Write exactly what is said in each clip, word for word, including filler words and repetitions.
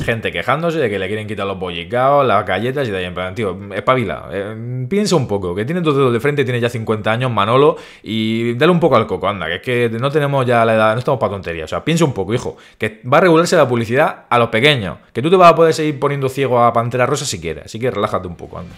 gente quejándose de que le quieren quitar los bollicaos, las galletas y de ahí en plan, tío, espabila, eh, piensa un poco, que tiene dos dedos de frente, tiene ya cincuenta años, Manolo, y dale un poco al coco, anda, que es que no tenemos ya la edad, no estamos para tonterías, o sea, piensa un poco, hijo, que va a regularse la publicidad a los pequeños, que tú te vas a poder seguir poniendo ciego a Pantera Rosa si quieres, así que relájate un poco, anda.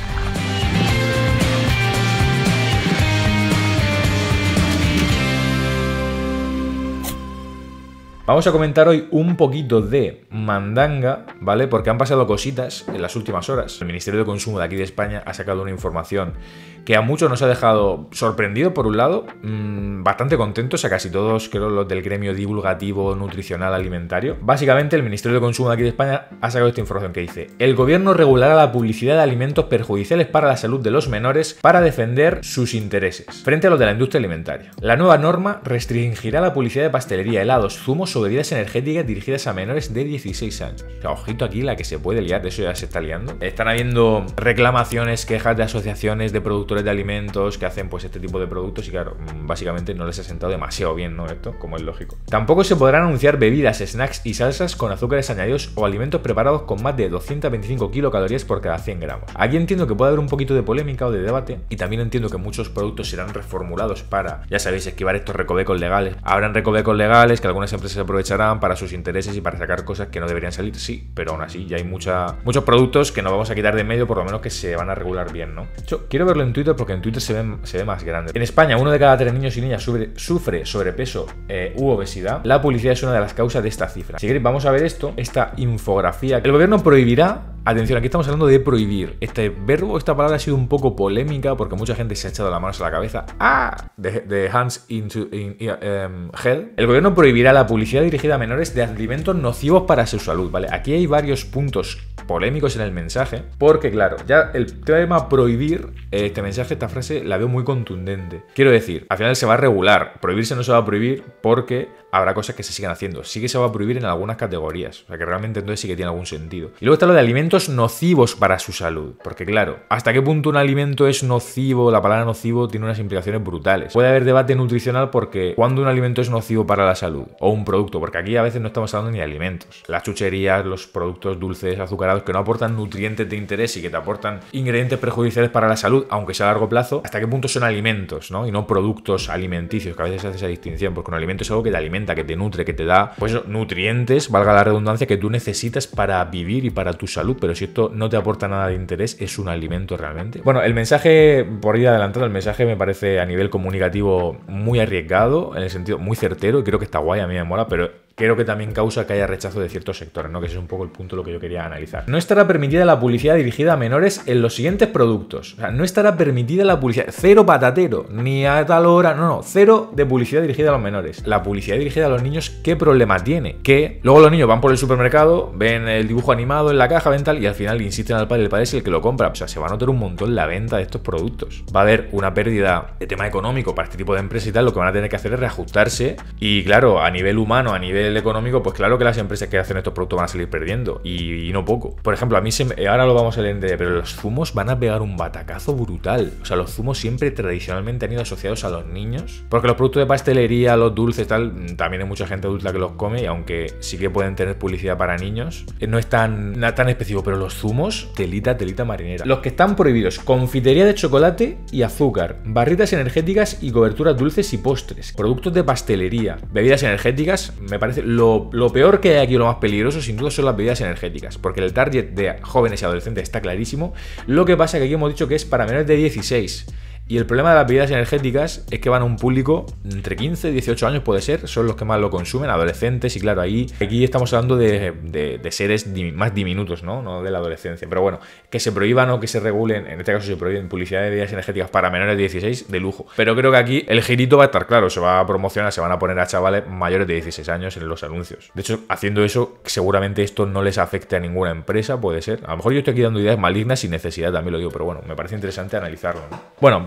Vamos a comentar hoy un poquito de mandanga, ¿vale? Porque han pasado cositas en las últimas horas. El Ministerio de Consumo de aquí de España ha sacado una información que a muchos nos ha dejado sorprendido, por un lado, mmm, bastante contentos, a casi todos, creo, los del gremio divulgativo, nutricional, alimentario. Básicamente, el Ministerio de Consumo de aquí de España ha sacado esta información que dice: el gobierno regulará la publicidad de alimentos perjudiciales para la salud de los menores para defender sus intereses frente a los de la industria alimentaria. La nueva norma restringirá la publicidad de pastelería, helados, zumos o bebidas energéticas dirigidas a menores de dieciséis años. O sea, ojito aquí la que se puede liar, de eso ya se está liando. Están habiendo reclamaciones, quejas de asociaciones de productores de alimentos que hacen pues este tipo de productos y claro, básicamente no les ha sentado demasiado bien, ¿no? Esto, como es lógico. Tampoco se podrán anunciar bebidas, snacks y salsas con azúcares añadidos o alimentos preparados con más de doscientas veinticinco kilocalorías por cada cien gramos. Aquí entiendo que puede haber un poquito de polémica o de debate y también entiendo que muchos productos serán reformulados para, ya sabéis, esquivar estos recovecos legales. Habrán recovecos legales que algunas empresas aprovecharán para sus intereses y para sacar cosas que no deberían salir, sí, pero aún así ya hay mucha, muchos productos que no vamos a quitar de en medio, por lo menos que se van a regular bien, ¿no? Yo quiero verlo en Twitter porque en Twitter se ve, se ve más grande. En España, uno de cada tres niños y niñas sufre, sufre sobrepeso eh, u obesidad. La publicidad es una de las causas de esta cifra. Si queréis, vamos a ver esto, esta infografía. El gobierno prohibirá. Atención, aquí estamos hablando de prohibir. Este verbo, esta palabra ha sido un poco polémica porque mucha gente se ha echado las manos a la cabeza. ¡Ah! De, de hands into in, um, hell. El gobierno prohibirá la publicidad dirigida a menores de alimentos nocivos para su salud, ¿vale? Aquí hay varios puntos polémicos en el mensaje porque, claro, ya el tema prohibir, este mensaje, esta frase, la veo muy contundente. Quiero decir, al final se va a regular. Prohibirse no se va a prohibir porque habrá cosas que se sigan haciendo. Sí que se va a prohibir en algunas categorías. O sea, que realmente entonces sí que tiene algún sentido. Y luego está lo de alimentos nocivos para su salud. Porque claro, ¿hasta qué punto un alimento es nocivo? La palabra nocivo tiene unas implicaciones brutales. Puede haber debate nutricional porque ¿cuándo un alimento es nocivo para la salud? O un producto, porque aquí a veces no estamos hablando ni de alimentos. Las chucherías, los productos dulces, azucarados, que no aportan nutrientes de interés y que te aportan ingredientes perjudiciales para la salud, aunque sea a largo plazo, ¿hasta qué punto son alimentos, ¿no? Y no productos alimenticios, que a veces se hace esa distinción, porque un alimento es algo que te alimenta, que te nutre, que te da, pues nutrientes, valga la redundancia, que tú necesitas para vivir y para tu salud, pero si esto no te aporta nada de interés, ¿es un alimento realmente? Bueno, el mensaje, por ir adelantando, el mensaje me parece a nivel comunicativo muy arriesgado, en el sentido muy certero, y creo que está guay, a mí me mola, pero creo que también causa que haya rechazo de ciertos sectores, ¿no? Que ese es un poco el punto de lo que yo quería analizar. No estará permitida la publicidad dirigida a menores en los siguientes productos. O sea, no estará permitida la publicidad. Cero patatero, ni a tal hora. No, no. Cero de publicidad dirigida a los menores. La publicidad dirigida a los niños, ¿qué problema tiene? Que luego los niños van por el supermercado, ven el dibujo animado en la caja, ven tal, y al final le insisten al padre, el padre es el que lo compra. O sea, se va a notar un montón la venta de estos productos. Va a haber una pérdida de tema económico para este tipo de empresas y tal. Lo que van a tener que hacer es reajustarse. Y claro, a nivel humano, a nivel económico, pues claro que las empresas que hacen estos productos van a salir perdiendo y, y no poco. Por ejemplo, a mí se me, ahora lo vamos a leer, pero los zumos van a pegar un batacazo brutal. O sea, los zumos siempre tradicionalmente han ido asociados a los niños, porque los productos de pastelería, los dulces, tal, también hay mucha gente adulta que los come y aunque sí que pueden tener publicidad para niños, no es tan, tan específico, pero los zumos, telita, telita marinera. Los que están prohibidos: confitería de chocolate y azúcar, barritas energéticas y coberturas dulces y postres, productos de pastelería, bebidas energéticas. Me parece lo, lo peor que hay aquí, lo más peligroso sin duda son las bebidas energéticas, porque el target de jóvenes y adolescentes está clarísimo. Lo que pasa es que aquí hemos dicho que es para menores de dieciséis. Y el problema de las bebidas energéticas es que van a un público entre quince y dieciocho años, puede ser, son los que más lo consumen, adolescentes, y claro, ahí aquí estamos hablando de, de, de seres di, más diminutos, ¿no? No de la adolescencia. Pero bueno, que se prohíban o que se regulen, en este caso se prohíben publicidad de bebidas energéticas para menores de dieciséis, de lujo. Pero creo que aquí el girito va a estar claro, se va a promocionar, se van a poner a chavales mayores de dieciséis años en los anuncios. De hecho, haciendo eso, seguramente esto no les afecte a ninguna empresa, puede ser. A lo mejor yo estoy aquí dando ideas malignas sin necesidad, también lo digo, pero bueno, me parece interesante analizarlo, ¿no? Bueno,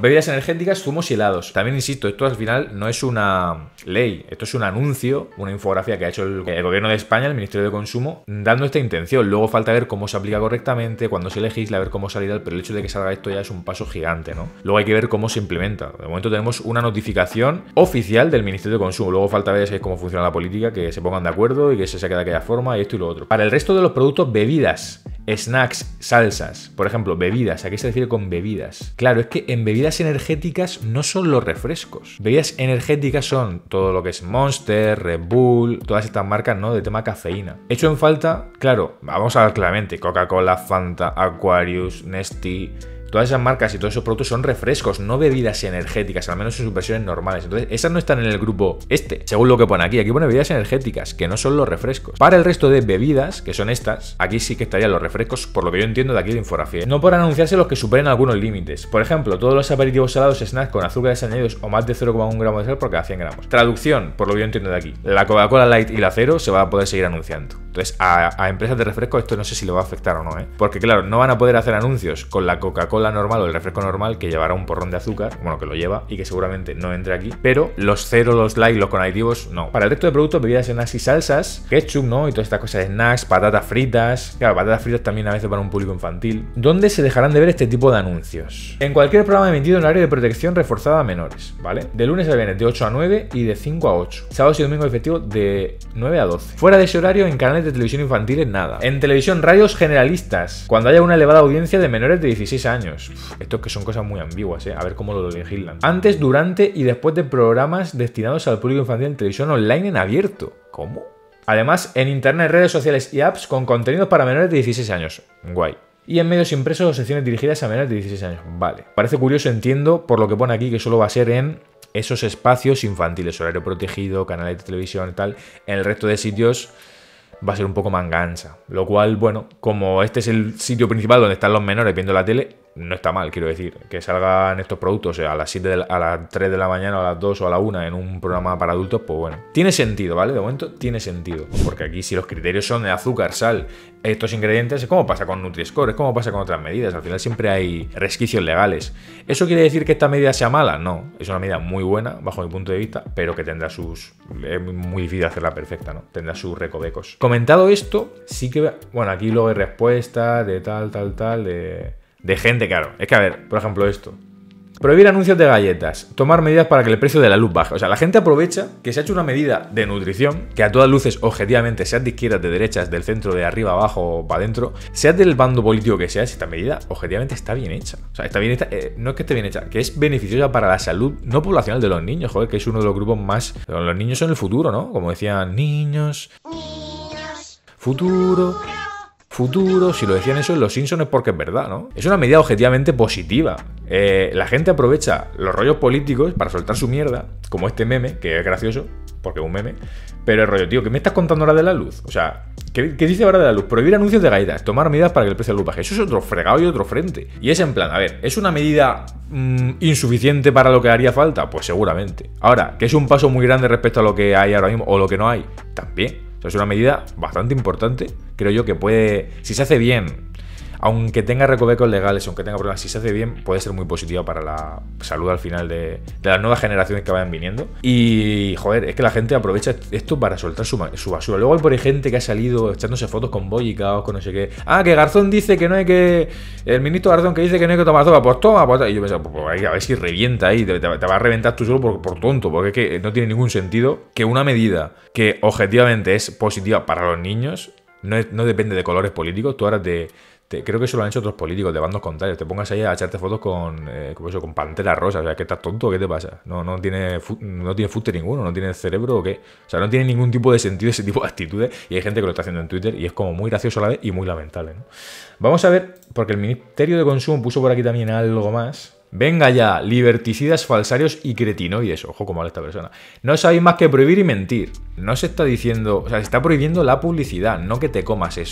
bebidas energéticas, zumos y helados. También insisto, esto al final no es una ley, esto es un anuncio, una infografía que ha hecho el, el gobierno de España, el Ministerio de Consumo, dando esta intención. Luego falta ver cómo se aplica correctamente, cuando se legisla, ver cómo salir, pero el hecho de que salga esto ya es un paso gigante, ¿no? Luego hay que ver cómo se implementa. De momento tenemos una notificación oficial del Ministerio de Consumo. Luego falta ver si es cómo funciona la política, que se pongan de acuerdo y que se saque de aquella forma y esto y lo otro. Para el resto de los productos, bebidas, snacks, salsas. Por ejemplo, bebidas. ¿A qué se refiere con bebidas? Claro, es que en bebidas energéticas no son los refrescos. Bebidas energéticas son todo lo que es Monster, Red Bull, todas estas marcas, ¿no? De tema cafeína. Hecho en falta, claro, vamos a hablar claramente. Coca-Cola, Fanta, Aquarius, Nestea. Todas esas marcas y todos esos productos son refrescos, no bebidas energéticas, al menos en sus versiones normales. Entonces, esas no están en el grupo este, según lo que pone aquí. Aquí pone bebidas energéticas, que no son los refrescos. Para el resto de bebidas, que son estas, aquí sí que estarían los refrescos, por lo que yo entiendo de aquí de infografía. No podrán anunciarse los que superen algunos límites. Por ejemplo, todos los aperitivos salados, snacks con azúcares añadidos o más de cero coma uno gramos de sal por cada cien gramos. Traducción, por lo que yo entiendo de aquí. La Coca-Cola Light y la Cero se va a poder seguir anunciando. Entonces, a, a empresas de refresco esto no sé si le va a afectar o no, ¿eh? Porque claro, no van a poder hacer anuncios con la Coca-Cola normal o el refresco normal que llevará un porrón de azúcar, bueno, que lo lleva y que seguramente no entre aquí, pero los cero, los light, los con aditivos, no. Para el resto de productos, bebidas, snacks y salsas, ketchup, ¿no? Y todas estas cosas de snacks, patatas fritas, claro, patatas fritas también a veces para un público infantil, ¿dónde se dejarán de ver este tipo de anuncios? En cualquier programa emitido en el área de protección reforzada a menores, ¿vale? De lunes a viernes de ocho a nueve y de cinco a ocho. Sábados y domingos efectivos de nueve a doce. Fuera de ese horario, en canales de televisión infantiles, nada. En televisión, radios generalistas, cuando haya una elevada audiencia de menores de dieciséis años. Uf, esto que son cosas muy ambiguas, ¿eh? A ver cómo lo legislan. Antes, durante y después de programas destinados al público infantil en televisión online en abierto. ¿Cómo? Además, en internet, redes sociales y apps con contenidos para menores de dieciséis años. Guay. Y en medios impresos o secciones dirigidas a menores de dieciséis años. Vale. Parece curioso, entiendo, por lo que pone aquí, que solo va a ser en esos espacios infantiles, horario protegido, canales de televisión y tal. En el resto de sitios va a ser un poco mangancha. Lo cual, bueno, como este es el sitio principal donde están los menores viendo la tele, no está mal, quiero decir. Que salgan estos productos a las siete de la, a las tres de la mañana, o a las dos o a la una en un programa para adultos, pues bueno. Tiene sentido, ¿vale? De momento tiene sentido. Porque aquí si los criterios son de azúcar, sal, estos ingredientes, es como pasa con Nutri-Score, es como pasa con otras medidas. Al final siempre hay resquicios legales. ¿Eso quiere decir que esta medida sea mala? No. Es una medida muy buena, bajo mi punto de vista, pero que tendrá sus... Es muy difícil hacerla perfecta, ¿no? Tendrá sus recovecos. Comentado esto, sí que... Bueno, aquí luego hay respuestas de tal, tal, tal, de... De gente, claro. Es que, a ver, por ejemplo esto. Prohibir anuncios de galletas. Tomar medidas para que el precio de la luz baje. O sea, la gente aprovecha que se ha hecho una medida de nutrición, que a todas luces, objetivamente, seas de izquierdas, de derechas, del centro, de arriba, abajo o para adentro, seas del bando político que seas, esta medida, objetivamente, está bien hecha. O sea, está bien hecha, eh, no es que esté bien hecha, que es beneficiosa para la salud no poblacional de los niños, joder, que es uno de los grupos más... Los niños son el futuro, ¿no? Como decían, niños... Niños... Futuro... Futuro, si lo decían eso en Los Simpsons es porque es verdad, ¿no? Es una medida objetivamente positiva. Eh, la gente aprovecha los rollos políticos para soltar su mierda, como este meme, que es gracioso, porque es un meme, pero el rollo, tío, ¿qué me estás contando ahora de la luz? O sea, ¿qué, qué dice ahora de la luz? Prohibir anuncios de galletas, tomar medidas para que el precio de la luz baje. Eso es otro fregado y otro frente. Y es en plan, a ver, ¿es una medida mmm, insuficiente para lo que haría falta? Pues seguramente. Ahora, ¿que es un paso muy grande respecto a lo que hay ahora mismo o lo que no hay? También. Es una medida bastante importante, creo yo, que puede, si se hace bien, aunque tenga recovecos legales, aunque tenga problemas, si se hace bien, puede ser muy positiva para la salud al final de, de las nuevas generaciones que vayan viniendo. Y, joder, es que la gente aprovecha esto para soltar su, su basura. Luego hay por ahí gente que ha salido echándose fotos con bollicaos, con no sé qué. Ah, que Garzón dice que no hay que... El ministro Garzón que dice que no hay que tomar sopa, pues toma, pues... Y yo pensaba, pues a ver si revienta ahí, te, te, te va a reventar tú solo por, por tonto, porque es que no tiene ningún sentido que una medida que objetivamente es positiva para los niños, no, es, no depende de colores políticos. Tú ahora te... Te, creo que eso lo han hecho otros políticos de bandos contrarios. Te pongas ahí a echarte fotos con, eh, con, eso, con Pantera Rosa. O sea, ¿que estás tonto o qué te pasa? No, no tiene no tiene fute ninguno, no tiene cerebro o qué. O sea, no tiene ningún tipo de sentido ese tipo de actitudes. Y hay gente que lo está haciendo en Twitter y es como muy gracioso a la vez y muy lamentable, ¿no? Vamos a ver, porque el Ministerio de Consumo puso por aquí también algo más. Venga ya, liberticidas, falsarios y cretinoides. Ojo cómo habla esta persona. No sabéis más que prohibir y mentir. No se está diciendo... O sea, se está prohibiendo la publicidad, no que te comas eso.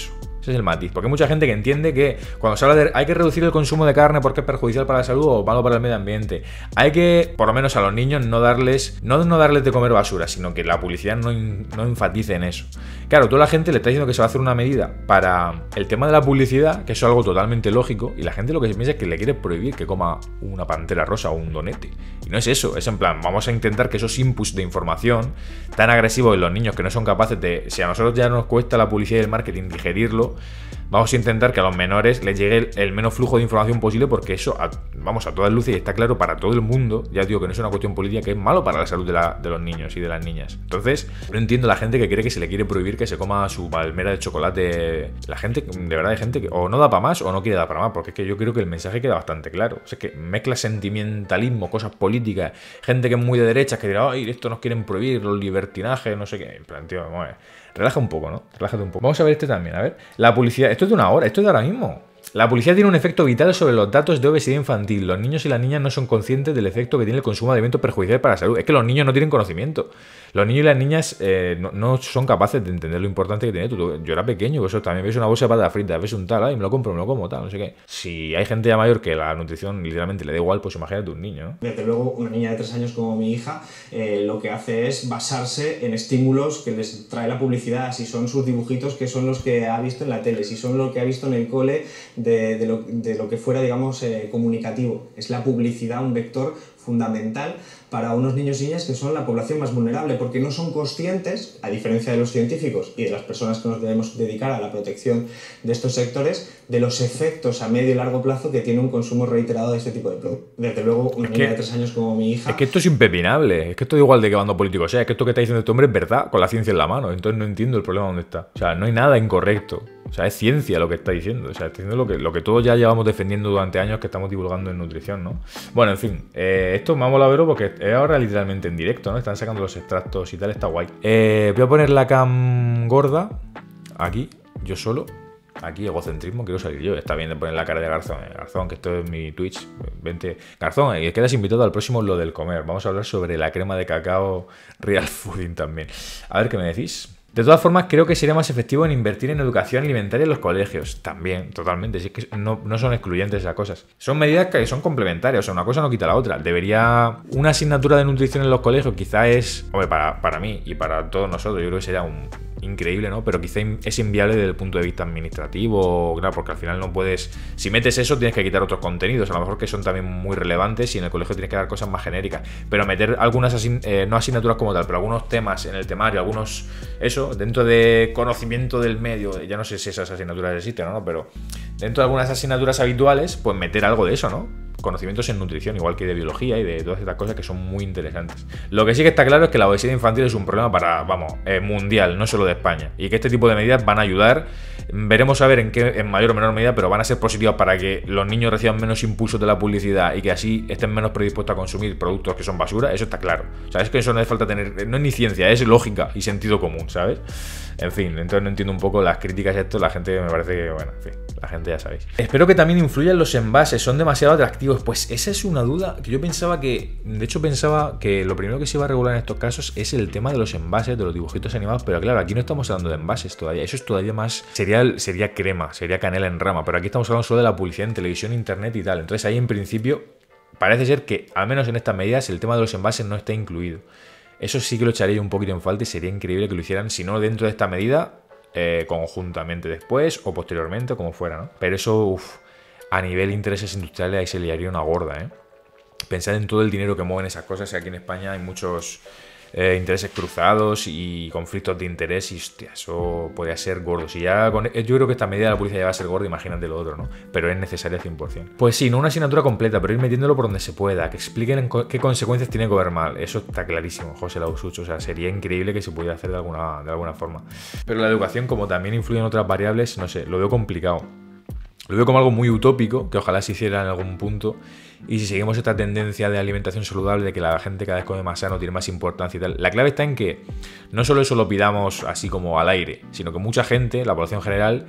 Ese es el matiz. Porque hay mucha gente que entiende que cuando se habla de hay que reducir el consumo de carne porque es perjudicial para la salud o malo para el medio ambiente, hay que, por lo menos a los niños, no darles no, no darles de comer basura, sino que la publicidad no, no enfatice en eso. Claro, toda la gente le está diciendo que se va a hacer una medida para el tema de la publicidad, que eso es algo totalmente lógico, y la gente lo que se piensa es que le quiere prohibir que coma una pantera rosa o un donete. Y no es eso, es en plan, vamos a intentar que esos inputs de información tan agresivos en los niños que no son capaces de, si a nosotros ya nos cuesta la publicidad y el marketing digerirlo, vamos a intentar que a los menores les llegue el, el menos flujo de información posible, porque eso, a, vamos, a todas luces y está claro para todo el mundo, ya digo que no es una cuestión política, que es malo para la salud de, la, de los niños y de las niñas. Entonces, no entiendo la gente que cree que se le quiere prohibir que se coma su palmera de chocolate. La gente, de verdad hay gente que o no da para más o no quiere dar para más, porque es que yo creo que el mensaje queda bastante claro. O sea, es que mezcla sentimentalismo, cosas políticas, gente que es muy de derechas que dirá, ay, esto nos quieren prohibir, los libertinajes, no sé qué. En plan, tío, vamos a ver. Relaja un poco, ¿no? Relájate un poco. Vamos a ver este también, a ver. La publicidad, esto es de una hora, esto es de ahora mismo. La publicidad tiene un efecto vital sobre los datos de obesidad infantil. Los niños y las niñas no son conscientes del efecto que tiene el consumo de alimentos perjudiciales para la salud. Es que los niños no tienen conocimiento. Los niños y las niñas eh, no, no son capaces de entender lo importante que tiene esto. Yo era pequeño, eso también ves una bolsa de patatas fritas, ves un tal, ay, me lo compro, me lo como, tal, no sé qué. Si hay gente ya mayor que la nutrición literalmente le da igual, pues imagínate un niño, ¿no? Desde luego, una niña de tres años como mi hija, eh, lo que hace es basarse en estímulos que les trae la publicidad, si son sus dibujitos que son los que ha visto en la tele, si son los que ha visto en el cole de, de, lo, de lo que fuera, digamos, eh, comunicativo. Es la publicidad un vector fundamental para unos niños y niñas que son la población más vulnerable, porque no son conscientes, a diferencia de los científicos y de las personas que nos debemos dedicar a la protección de estos sectores, de los efectos a medio y largo plazo que tiene un consumo reiterado de este tipo de productos. Desde luego, una es niña que, de tres años como mi hija... Es que esto es impepinable, es que esto es igual de que bando político sea, es que esto que está diciendo este hombre es verdad, con la ciencia en la mano, entonces no entiendo el problema dónde está. O sea, no hay nada incorrecto. O sea, es ciencia lo que está diciendo. O sea, está diciendo lo que, lo que todos ya llevamos defendiendo durante años que estamos divulgando en nutrición, ¿no? Bueno, en fin, eh, esto me ha molado verlo porque es ahora literalmente en directo, ¿no? Están sacando los extractos y tal, está guay. Eh, voy a poner la cam gorda aquí, yo solo. Aquí, egocentrismo, quiero salir yo. Está bien de poner la cara de Garzón. Eh. Garzón, que esto es mi Twitch. Vente. Garzón, y quedas invitado al próximo Lo del Comer. Vamos a hablar sobre la crema de cacao Real Fooding también. A ver qué me decís. De todas formas, creo que sería más efectivo en invertir en educación alimentaria en los colegios. También, totalmente. Si es que no, no son excluyentes esas cosas. Son medidas que son complementarias. O sea, una cosa no quita la otra. Debería... Una asignatura de nutrición en los colegios quizá es... Hombre, para, para mí y para todos nosotros, yo creo que sería un... increíble, ¿no? Pero quizá es inviable desde el punto de vista administrativo, claro, porque al final no puedes... Si metes eso, tienes que quitar otros contenidos, a lo mejor que son también muy relevantes, y en el colegio tienes que dar cosas más genéricas. Pero meter algunas, asign eh, no asignaturas como tal, pero algunos temas en el temario, algunos... Eso, dentro de conocimiento del medio, ya no sé si esas asignaturas existen o no, pero dentro de algunas asignaturas habituales, pues meter algo de eso, ¿no? Conocimientos en nutrición, igual que de biología y de todas estas cosas que son muy interesantes. Lo que sí que está claro es que la obesidad infantil es un problema para, vamos, eh, mundial, no solo de España, y que este tipo de medidas van a ayudar. Veremos a ver en qué, en mayor o menor medida, pero van a ser positivas para que los niños reciban menos impulsos de la publicidad y que así estén menos predispuestos a consumir productos que son basura. Eso está claro. O sea, es que eso no hace falta tener, no es ni ciencia, es lógica y sentido común, ¿sabes? En fin, entonces no entiendo un poco las críticas a esto. La gente me parece que, bueno, en fin, la gente ya sabéis. Espero que también influyan los envases, son demasiado atractivos. Pues esa es una duda que yo pensaba que, de hecho pensaba que lo primero que se iba a regular en estos casos es el tema de los envases, de los dibujitos animados, pero claro, aquí no estamos hablando de envases todavía. Eso es todavía más, sería, sería crema, sería canela en rama, pero aquí estamos hablando solo de la publicidad en televisión, internet y tal. Entonces ahí en principio parece ser que, al menos en estas medidas, el tema de los envases no está incluido. Eso sí que lo echaría un poquito en falta y sería increíble que lo hicieran, si no dentro de esta medida, eh, conjuntamente después o posteriormente, como fuera, ¿no? Pero eso, uff, a nivel de intereses industriales ahí se liaría una gorda, ¿eh? Pensad en todo el dinero que mueven esas cosas, y aquí en España hay muchos eh, intereses cruzados y conflictos de interés y, hostia, eso podría ser gordo. Si ya con, yo creo que esta medida de la publicidad ya va a ser gorda, imagínate lo otro, ¿no? Pero es necesaria al cien por cien. Pues sí, no una asignatura completa, pero ir metiéndolo por donde se pueda, que expliquen qué consecuencias tiene comer mal. Eso está clarísimo, José Lausucho. O sea, sería increíble que se pudiera hacer de alguna, de alguna forma. Pero la educación, como también influye en otras variables, no sé, lo veo complicado. Lo veo como algo muy utópico, que ojalá se hiciera en algún punto. Y si seguimos esta tendencia de alimentación saludable, de que la gente cada vez come más sano, tiene más importancia y tal, la clave está en que no solo eso lo pidamos así como al aire, sino que mucha gente, la población general,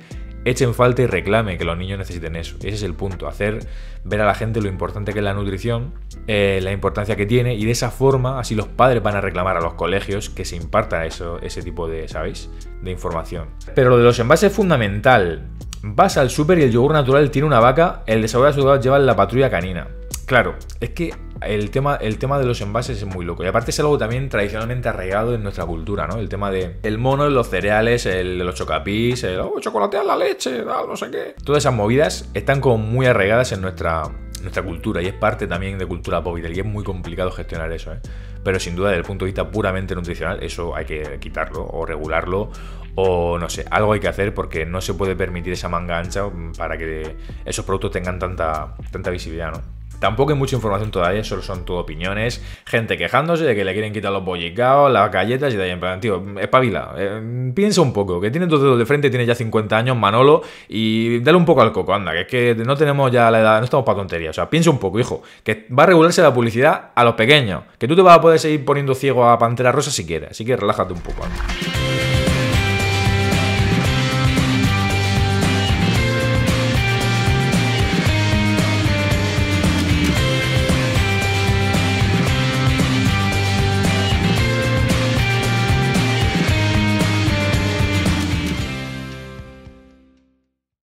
eche en falta y reclame que los niños necesiten eso. Ese es el punto, hacer ver a la gente lo importante que es la nutrición, eh, la importancia que tiene, y de esa forma así los padres van a reclamar a los colegios que se imparta eso, ese tipo de, ¿sabéis?, de información. Pero lo de los envases es fundamental. Vas al súper y el yogur natural tiene una vaca, el de sabor a ciudad lleva la patrulla canina. Claro, es que el tema, el tema de los envases es muy loco. Y aparte es algo también tradicionalmente arraigado en nuestra cultura, ¿no? El tema de el mono, los cereales, el de los chocapís, el oh, chocolatear la leche, tal, no sé qué. Todas esas movidas están como muy arraigadas en nuestra, nuestra cultura y es parte también de cultura pop y es muy complicado gestionar eso, ¿eh? Pero sin duda, desde el punto de vista puramente nutricional, eso hay que quitarlo o regularlo o no sé, algo hay que hacer porque no se puede permitir esa manga ancha para que esos productos tengan tanta, tanta visibilidad, ¿no? Tampoco hay mucha información todavía, solo son todo opiniones, gente quejándose de que le quieren quitar los bollicaos, las galletas y de ahí en plan, tío, espabila, eh, piensa un poco, que tiene dos dedos de frente, tiene ya cincuenta años, Manolo, y dale un poco al coco, anda, que es que no tenemos ya la edad, no estamos para tonterías, o sea, piensa un poco, hijo, que va a regularse la publicidad a los pequeños, que tú te vas a poder seguir poniendo ciego a Pantera Rosa si quieres, así que relájate un poco, anda.